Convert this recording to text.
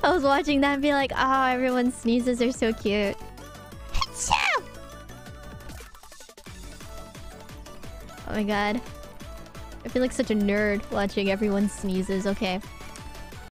I was watching that and be like, oh, everyone's sneezes are so cute. Oh my god. I feel like such a nerd watching everyone sneezes. Okay.